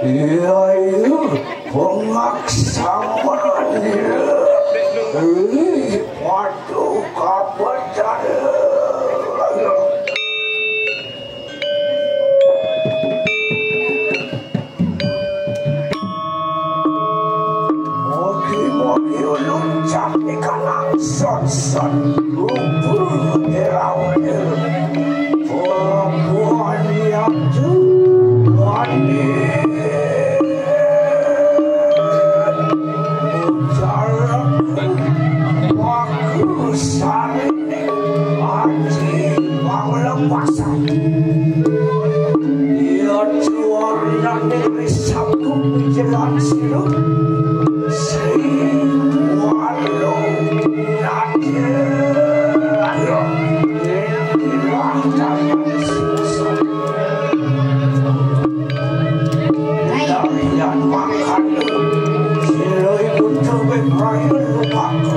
Waduh, kabar cara. Mogi-mogi loncat di kanan son-son, rumpul dirawir. Perempuan yang manis. Sari Haji Manglepasan ia juara negeri Sabtu Jalan Siru Sri Walu Nadia inilah zaman susah darian makan siloi butuh bebrayu lupaku.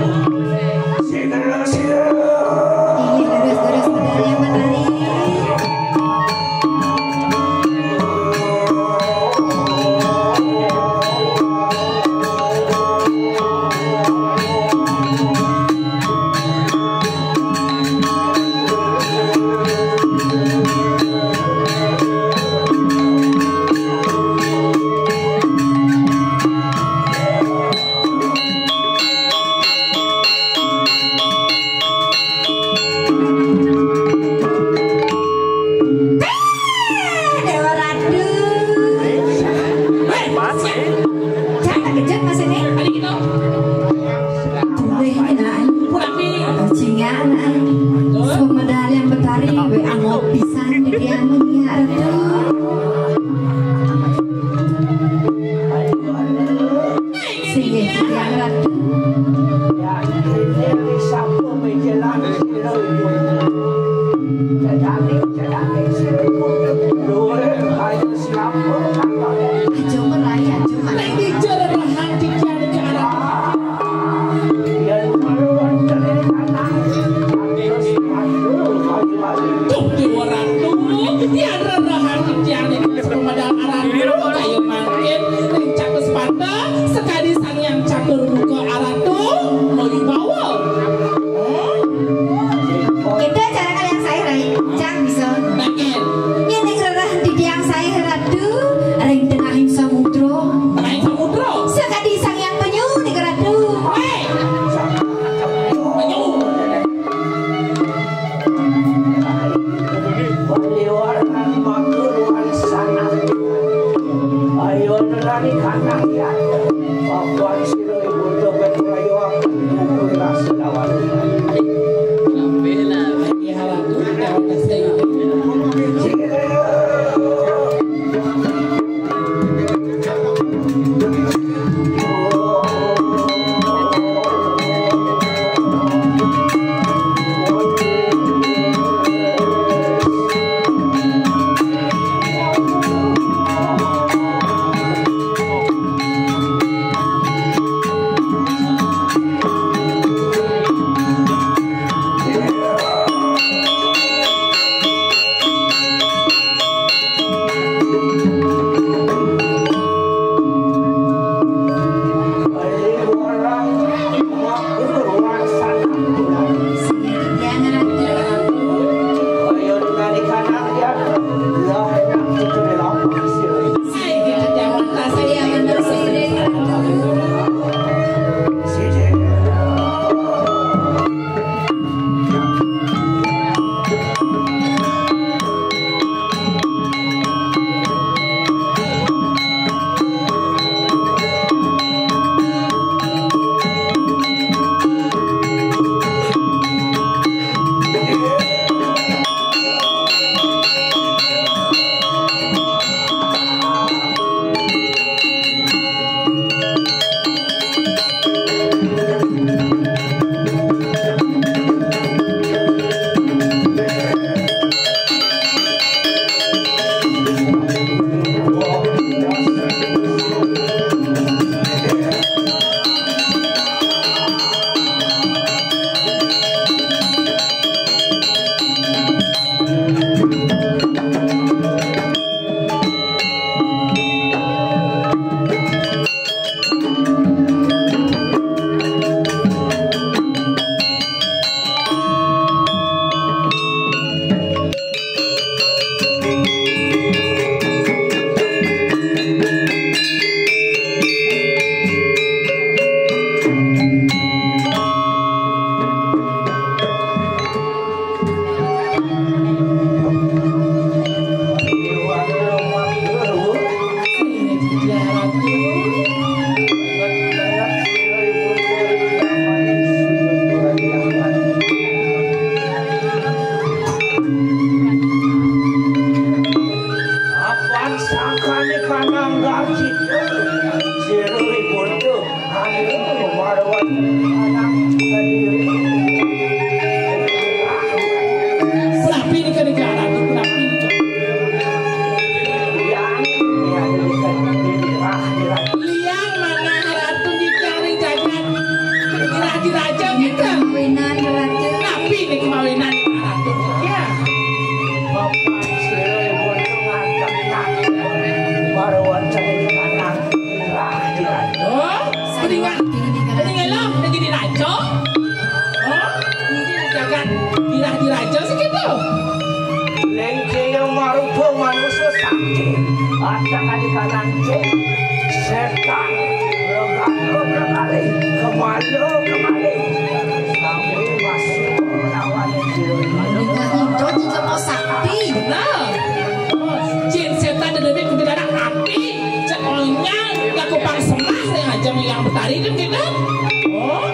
nanti ada kali nanti setan berkali kembali sampai masuk melawan Itu juga mau sakti. Nah, jin setan dan lebih ketika ada api, cekolnya laku pangsemah yang aja yang betari itu kita. Oh,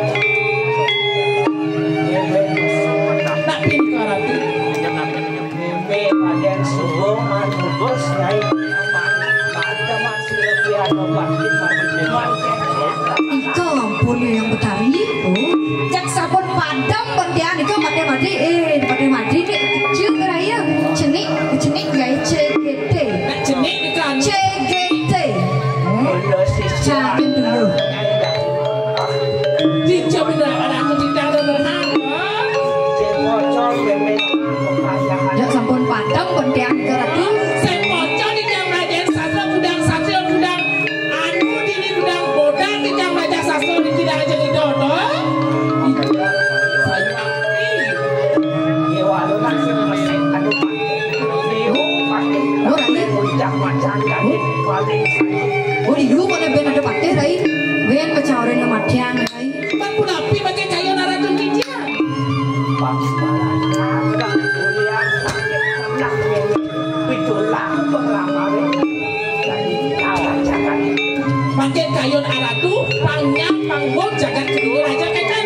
nak pin karate. mimpi pada subuh manubus naik pada masih lebih ada bakit Iko ampun yang betari itu. Jak sabun padam bandian itu mati nih kecil keraya cenik gaya CGT. Nak jenik di kan. CGT. Jangan dulu. Dijamin ada aku tidak ada berapa. Jak sabun padam bandian keratu. Saya pocong di jam raja sastra gudang sastra gudang anu dini gudang bodang di jam raja sastra di tidak aja di dodo. Saya Oh di dulu kalau ben ada pakai tadi, ben kecawarin ke matian tadi. kan pun api pakai kayu naratu dia. Pakai kayu naratu panjang panggul jagat kedua raja kan.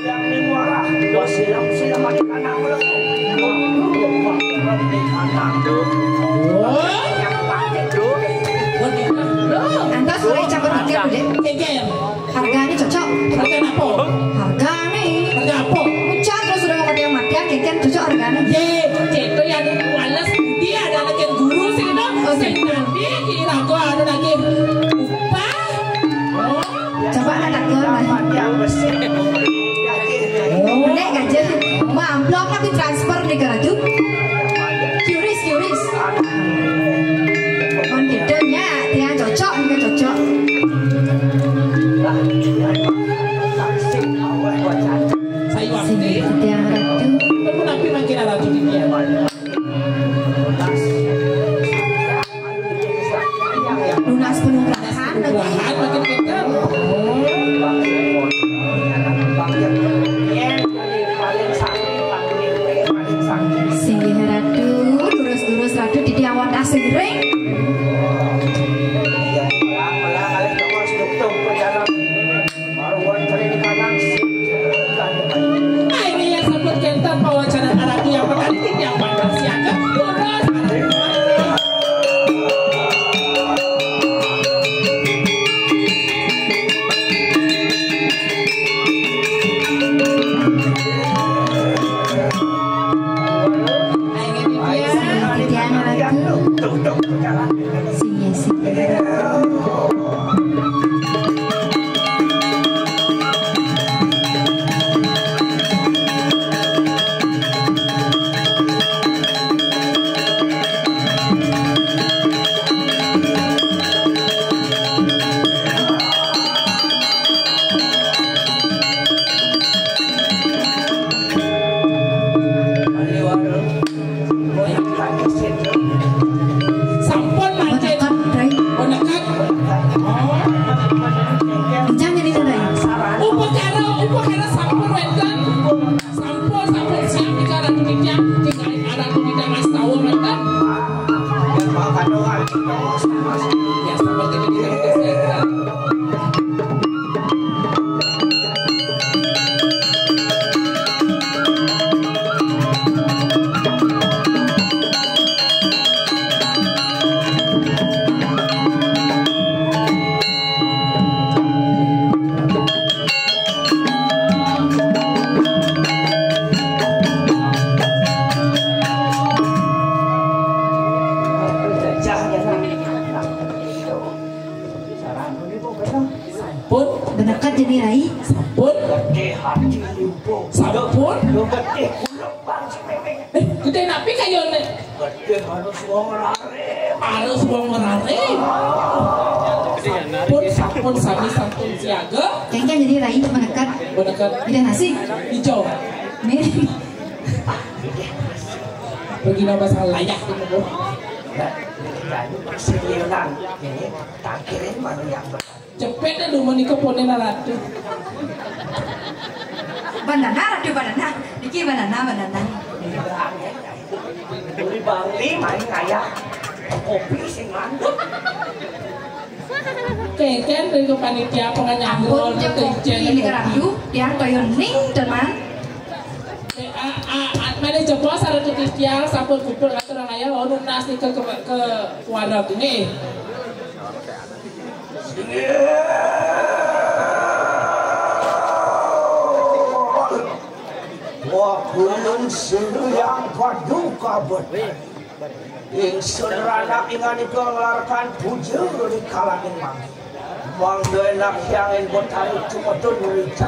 Anda sore campur tiga bude. Keger. Harganya cocok. Harga apa? Harga nih. Harga apa? Pucat kalau sudah mau yang matian, keken cocok harganya. Ye, itu yang walas dia ada lagi guru sih no. Nanti kira gua ada lagi upah. Oh, Coba anak gue Menek aja. Mau amplop tapi transfer nih ke ratu. Curis. On gedenya dia cocok, dia cocok. saya waktu Sini dia ratu. itu napi makin ada tuh dia. Lunas penunggahan lagi. Lahan makin keker. Sini ratu, lurus ratu di diawan asiring. Nah ini yang sebut kentan pawacanan Arabku yang pertama yang bandar siaga lurus. Sampun mancing. Bonekan. Jangan jadi tadi. Upakara sampun wenten. Sampun siap di kanan dunia. Tinggal ada dunia mas tahu wenten. Ya seperti ini kita kesehatan. Sampun. Benekat jadi rai. Sampun. Sampun. Gede napi kayone. Harus wong ngerare. Sampun sami sampun siaga. Kayaknya jadi rai benekat. Bonekan Tidak nasi. hijau. Nih. Begini bahasa layak itu. Dan masih liunan ini tangkirin mana yang benar. Cepet dah dulu menikah ponena ratu. Banana ratu banana. Niki banana. Beli bangli main kayak kopi sing mantap. Keken dari ke panitia penganyanggol Ampun jeung kopi ini ratu dia toyon ning teman. Mana jeblos ada titial sampun kumpul atur raya lalu nasi ke wadah ini. Wah, belum yang paduka buat yang sederhana ingat dikelarkan bujur di kalangan mang. Mang denak yang ingin bertarik cuma tu nulicak.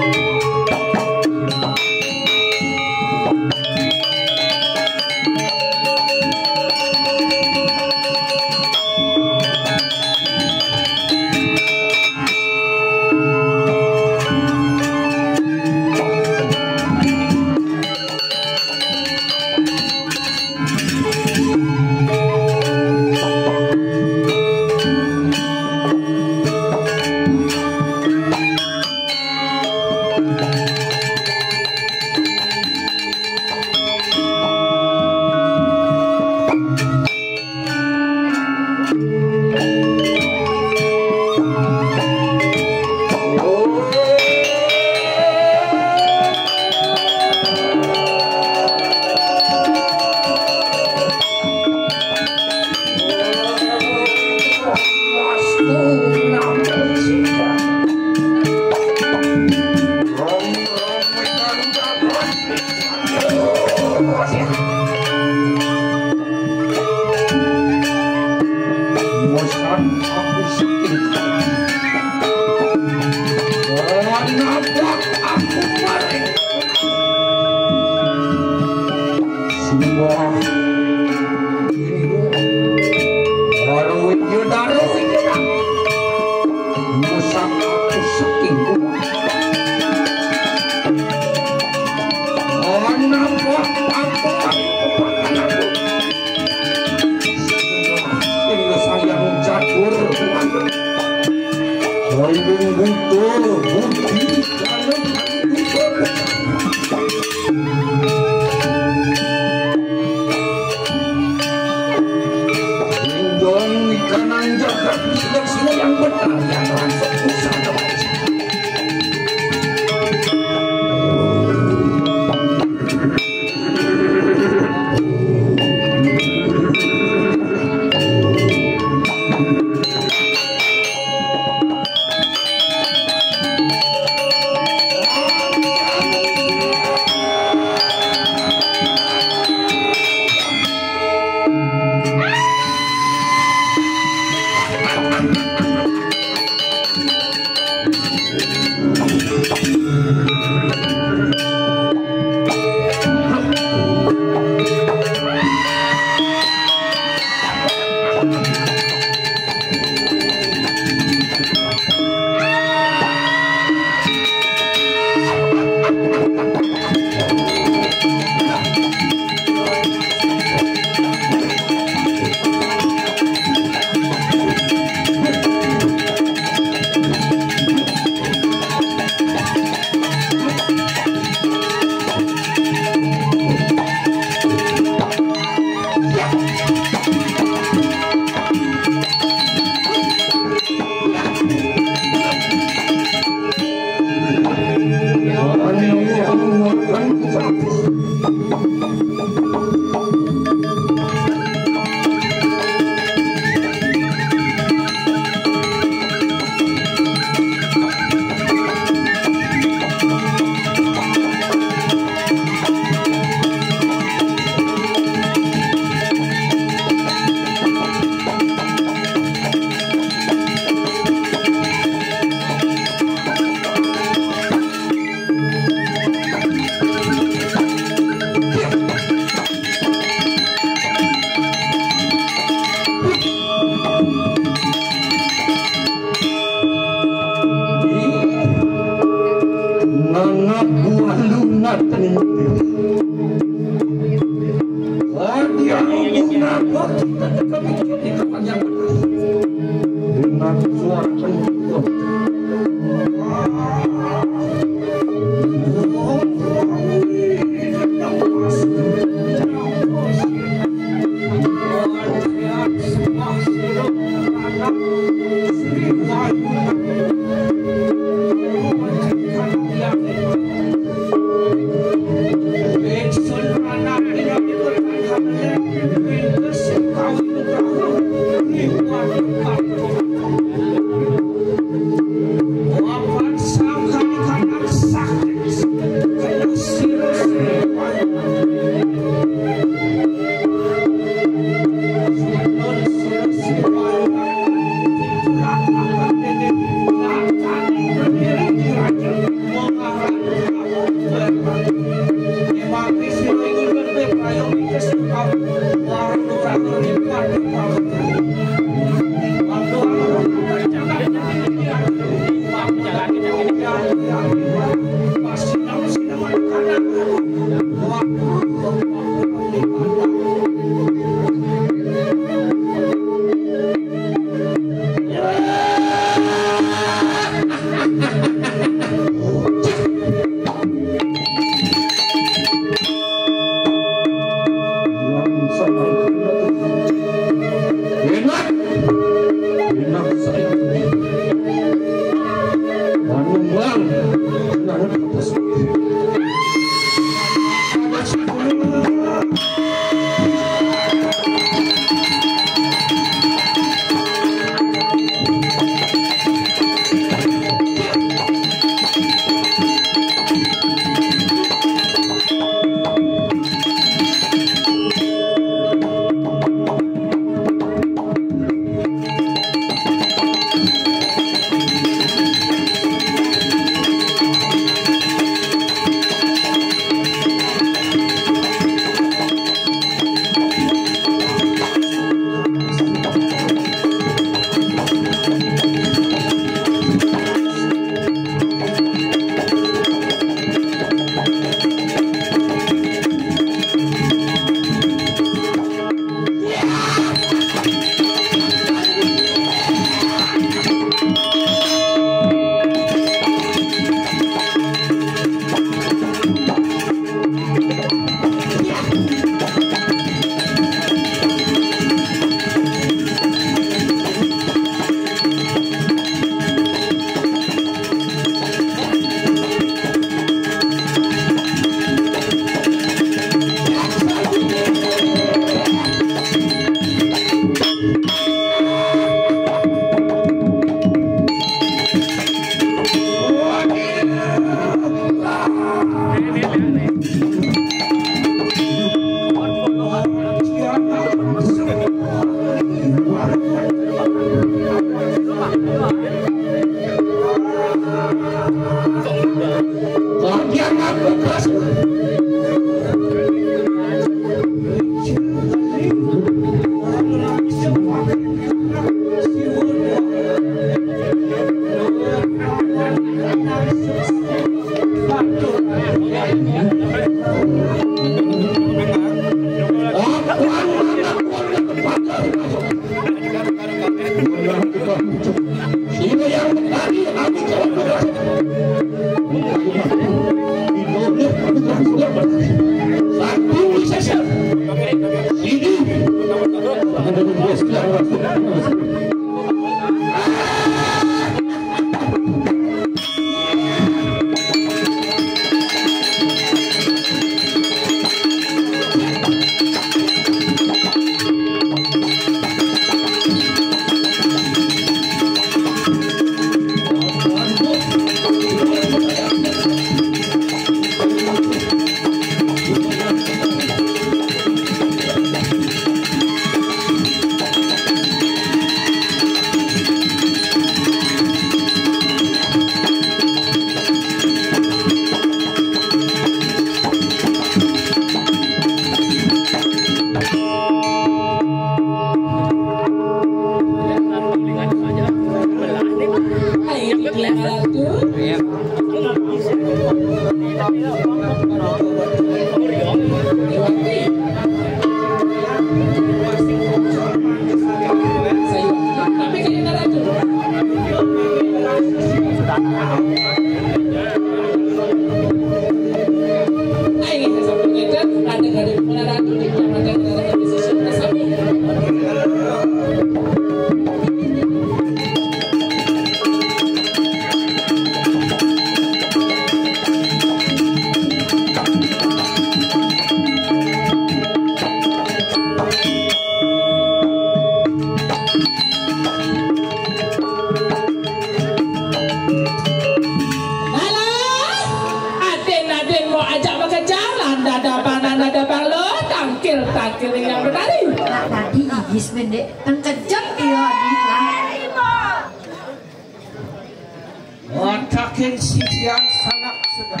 Watakin sisian sanak sedang.